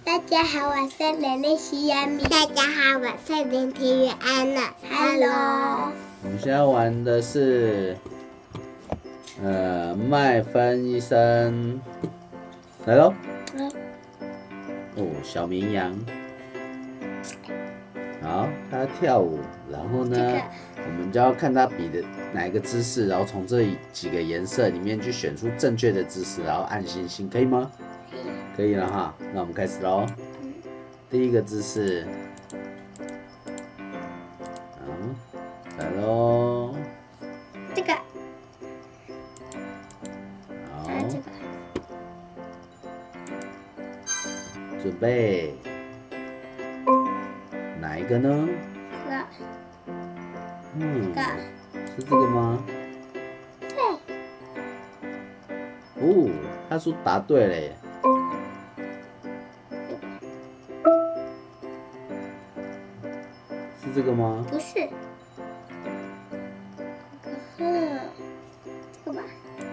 大家好，我是蕾蕾西亚米。大家好，我是林庭宇安娜。Hello。 我们现在玩的是麦芬医生来喽。哦，小绵羊。好，他要跳舞，然后呢，我们就要看他比的哪一个姿势，然后从这几个颜色里面去选出正确的姿势，然后按星星，可以吗？可以了哈，那我们开始喽。第一个姿势，来喽。 这个。 好。 这个。 准备。哪一个呢？ 这个。 是这个吗？ 对。 哦，他说答对了耶。是这个吗？ 不是。这个吧。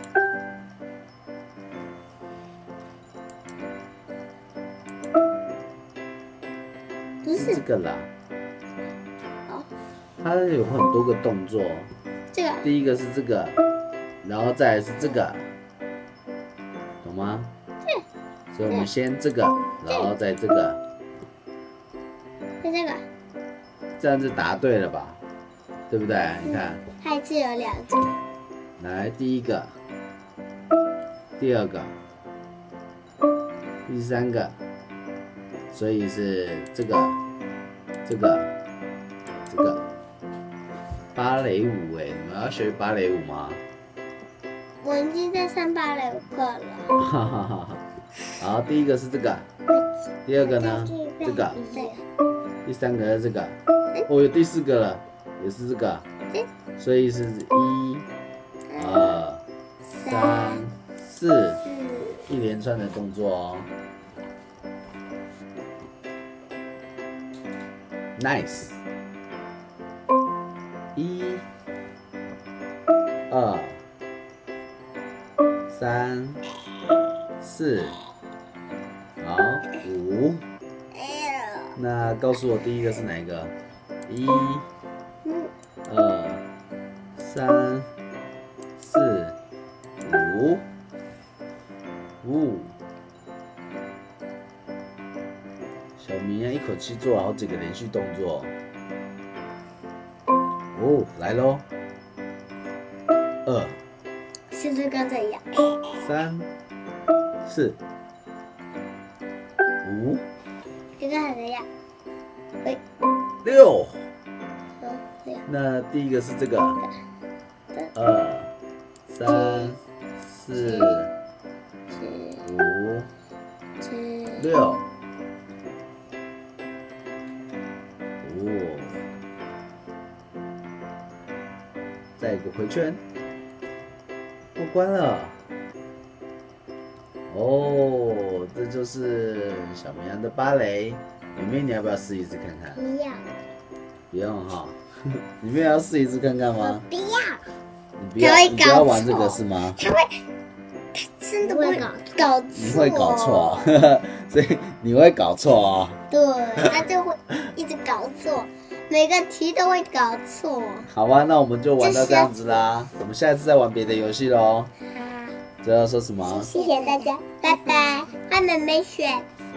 不是这个啦。 哦。 它有很多个动作。 这个。 第一个是这个，然后再来是这个，懂吗？ 对。 所以我们先这个，然后再这个。 再这个。 这样就答对了吧？对不对？你看。 它一次有2种。 来，第一个，第二个，第三个，所以是这个，这个，这个。芭蕾舞哎，你们要学芭蕾舞吗？ 我已经在上芭蕾舞课了。 哈哈哈！好，第一个是这个，第二个呢？这个，第三个是这个，哦，有第4个了，也是这个，所以是1、2、3、4，一连串的动作哦。Nice。1、2、3、4，好，5。那告诉我第一个是哪一个？1、2、3、4、5。小绵羊一口气做了好几个连续动作。哦，来喽！2， 是这个这样。 3、4、5， 这个怎样 ？6。 6。 那第一个是这个。2、3、4、5、6。再一个回圈，过关了。哦，这就是小绵羊的芭蕾。妹妹，你要不要试一次看看？ 不要。 不用哈，你们要试一次看看吗？ 不要。 你不要玩这个是吗？ 他真的会搞错。 你会搞错，所以你会搞错哦。 对，他就会一直搞错。每个题都会搞错。 好吧，那我们就玩到这样子啦。我们下次再玩别的游戏喽。 好。 最后说什么？ 谢谢大家，拜拜。换妹妹选。